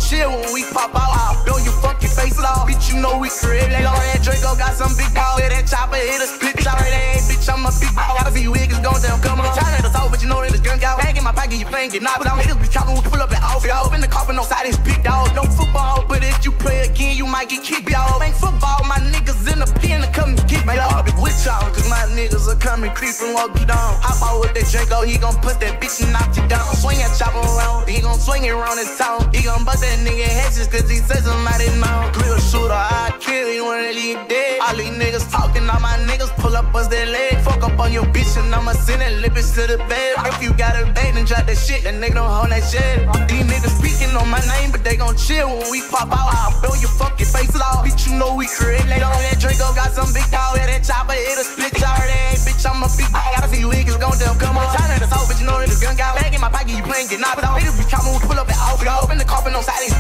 chill when we pop out. I'll blow your funky face off. Bitch, you know we creative. They gon' that Draco got some big dog. Let that chopper hit a split shot. Hey, bitch, I'm a big dog. Got a few niggas gon' tell come on. Tryna to talk, but you know that it's gun out. Bag in my pocket, you playing, get knocked. But I'm niggas be chopping, we pull up at off. Y'all in the coffin on side, it's big dog. No football, but if you play again, you might get kicked. Y'all ain't football, my niggas in the pen to come and kick me. Y'all be with y'all, cause my niggas are coming, creeping, walk you down. Hop out with that Draco, he gon' put that bitch and knock you down. Swing and chop around, he gon' swing it around his town. He gon' bust that nigga hedges, cause he says somebody know. Real shooter, I kill you when he dead. All these niggas talking, all my niggas pull up, bust their leg. Fuck up on your bitch and I'ma send that lippers to the bed. If you got a bait and drop that shit, that nigga don't hold that shit. These niggas speaking on my name, but they gon' chill when we pop out. I'll blow your fucking face off. Bitch, you know we creative. They don't that Draco got some big dog. Let that chopper hit a split shot. Hey, bitch, I'm a big dog. Got a few niggas gon' tell come on. Tryna to talk, but you know that it's gun out. Bag in my pocket, you playing, get knocked. But all niggas be chopping, we pull up at off. Y'all in the coffin on side,